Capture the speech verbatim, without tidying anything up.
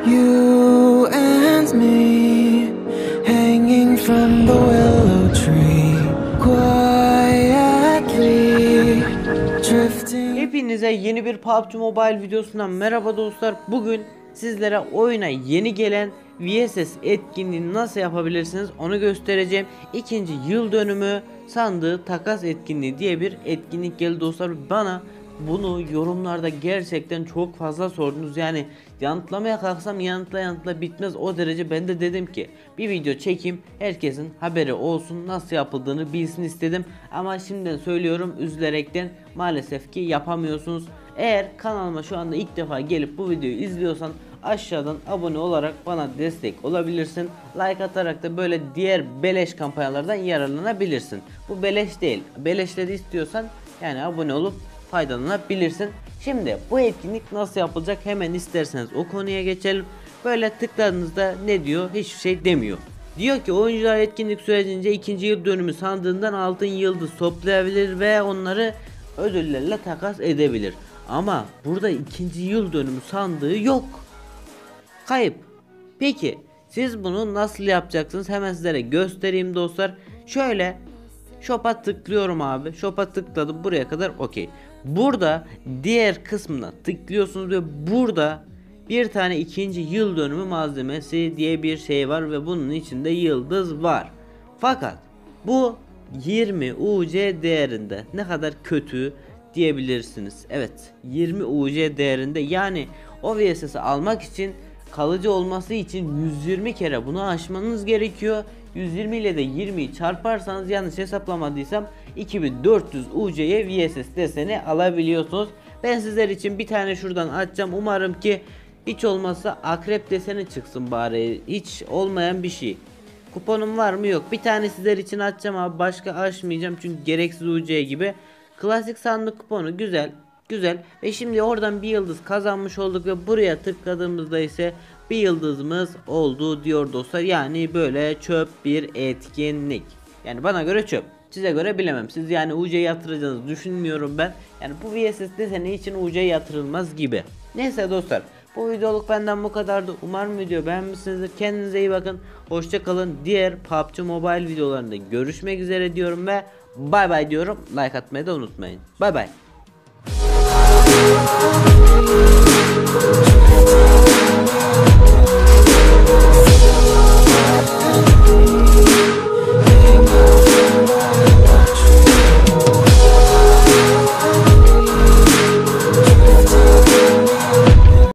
You and me, hanging from the willow tree, quietly drifting. Hepinize yeni bir P U B G Mobile videosundan merhaba dostlar. Bugün sizlere oyuna yeni gelen V S S etkinliğini nasıl yapabilirsiniz onu göstereceğim. İkinci yıl dönümü sandığı takas etkinliği diye bir etkinlik geldi dostlar. Bana bunu yorumlarda gerçekten çok fazla sordunuz. Yani yanıtlamaya kalksam yanıtla yanıtla bitmez, o derece. Ben de dedim ki bir video çekeyim, herkesin haberi olsun, nasıl yapıldığını bilsin istedim. Ama şimdiden söylüyorum, üzülerekten maalesef ki yapamıyorsunuz. Eğer kanalıma şu anda ilk defa gelip bu videoyu izliyorsan aşağıdan abone olarak bana destek olabilirsin. Like atarak da böyle diğer beleş kampanyalardan yararlanabilirsin. Bu beleş değil, beleşleri istiyorsan yani abone olup faydalanabilirsin. Şimdi bu etkinlik nasıl yapılacak, hemen isterseniz o konuya geçelim. Böyle tıkladığınızda ne diyor? Hiçbir şey demiyor. Diyor ki oyuncular etkinlik sürecince ikinci yıl dönümü sandığından altın yıldız toplayabilir ve onları ödüllerle takas edebilir. Ama burada ikinci yıl dönümü sandığı yok. Kayıp. Peki siz bunu nasıl yapacaksınız? Hemen sizlere göstereyim dostlar. Şöyle shop'a tıklıyorum abi. Shop'a tıkladım, buraya kadar okey. Burada diğer kısmına tıklıyorsunuz ve burada bir tane ikinci yıl dönümü malzemesi diye bir şey var ve bunun içinde yıldız var. Fakat bu yirmi U C değerinde, ne kadar kötü diyebilirsiniz. Evet, yirmi U C değerinde. Yani o V S S'i almak için, kalıcı olması için yüz yirmi kere bunu aşmanız gerekiyor. yüz yirmi ile de yirmiyi çarparsanız, yanlış hesaplamadıysam iki bin dört yüz U C'ye V S S deseni alabiliyorsunuz. Ben sizler için bir tane şuradan açacağım. Umarım ki hiç olmazsa akrep deseni çıksın bari. Hiç olmayan bir şey. Kuponum var mı? Yok. Bir tane sizler için açacağım abi. Başka açmayacağım çünkü gereksiz U C gibi. Klasik sandık kuponu güzel. Güzel. Ve şimdi oradan bir yıldız kazanmış olduk ve buraya tıkladığımızda ise bir yıldızımız oldu diyor dostlar. Yani böyle çöp bir etkinlik. Yani bana göre çöp. Size göre bilemem. Siz yani U C yatıracağınızı düşünmüyorum ben. Yani bu V S S deseni için U C yatırılmaz gibi. Neyse dostlar, bu videoluk benden bu kadardı. Umarım video beğenmişsinizdir. Kendinize iyi bakın. Hoşça kalın. Diğer P U B G Mobile videolarında görüşmek üzere diyorum ve bay bay diyorum. Like atmayı da unutmayın. Bay bay.